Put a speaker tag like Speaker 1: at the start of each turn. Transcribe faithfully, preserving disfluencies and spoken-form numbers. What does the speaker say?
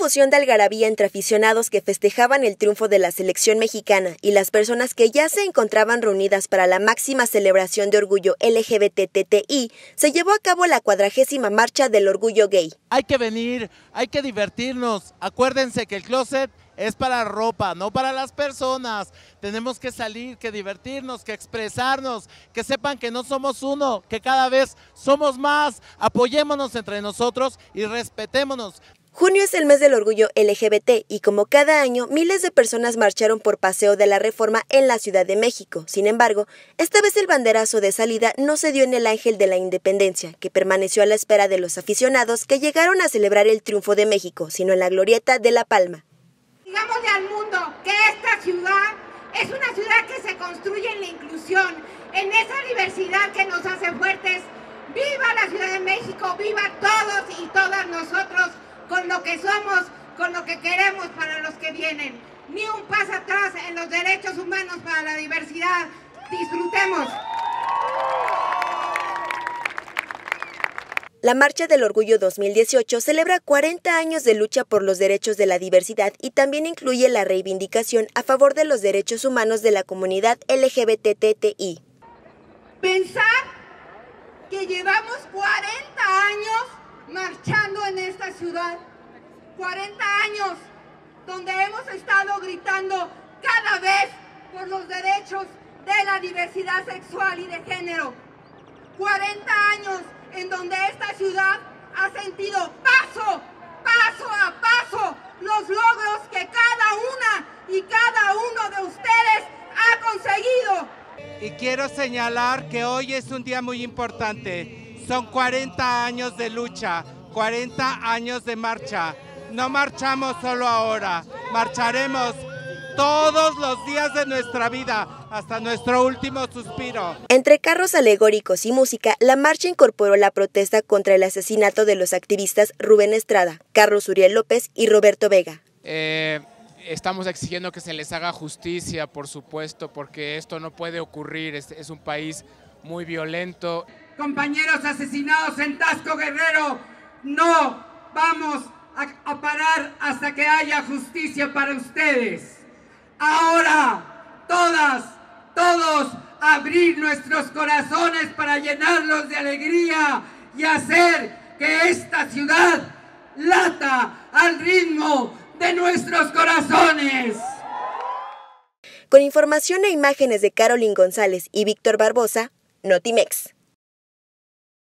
Speaker 1: emoción de algarabía entre aficionados que festejaban el triunfo de la selección mexicana y las personas que ya se encontraban reunidas para la máxima celebración de orgullo L G B T T I, se llevó a cabo la cuadragésima marcha del orgullo gay.
Speaker 2: Hay que venir, hay que divertirnos. Acuérdense que el closet es para ropa, no para las personas. Tenemos que salir, que divertirnos, que expresarnos, que sepan que no somos uno, que cada vez somos más. Apoyémonos entre nosotros y respetémonos.
Speaker 1: Junio es el mes del orgullo L G B T y como cada año, miles de personas marcharon por Paseo de la Reforma en la Ciudad de México. Sin embargo, esta vez el banderazo de salida no se dio en el Ángel de la Independencia, que permaneció a la espera de los aficionados que llegaron a celebrar el triunfo de México, sino en la glorieta de La Palma.
Speaker 3: Digámosle al mundo que esta ciudad es una ciudad que se construye en la inclusión, en esa diversidad que nos hace fuertes. ¡Viva la Ciudad de México! ¡Viva todos y todas nosotros! Con lo que somos, con lo que queremos para los que vienen. Ni un paso atrás en los derechos humanos para la diversidad. Disfrutemos.
Speaker 1: La Marcha del Orgullo dos mil dieciocho celebra cuarenta años de lucha por los derechos de la diversidad y también incluye la reivindicación a favor de los derechos humanos de la comunidad L G B T T I.
Speaker 3: Pensar que llevamos cuarenta años marchando en esta ciudad, cuarenta años donde hemos estado gritando cada vez por los derechos de la diversidad sexual y de género, cuarenta años en donde esta ciudad ha sentido paso, paso a paso los logros que cada una y cada uno de ustedes ha conseguido.
Speaker 4: Y quiero señalar que hoy es un día muy importante. Son cuarenta años de lucha, cuarenta años de marcha. No marchamos solo ahora, marcharemos todos los días de nuestra vida, hasta nuestro último suspiro.
Speaker 1: Entre carros alegóricos y música, la marcha incorporó la protesta contra el asesinato de los activistas Rubén Estrada, Carlos Uriel López y Roberto Vega.
Speaker 5: Eh, estamos exigiendo que se les haga justicia, por supuesto, porque esto no puede ocurrir, es, es un país muy violento.
Speaker 6: Compañeros asesinados en Taxco Guerrero, no vamos a, a parar hasta que haya justicia para ustedes. Ahora, todas, todos, abrir nuestros corazones para llenarlos de alegría y hacer que esta ciudad lata al ritmo de nuestros corazones.
Speaker 1: Con información e imágenes de Carolyn González y Víctor Barbosa, Notimex.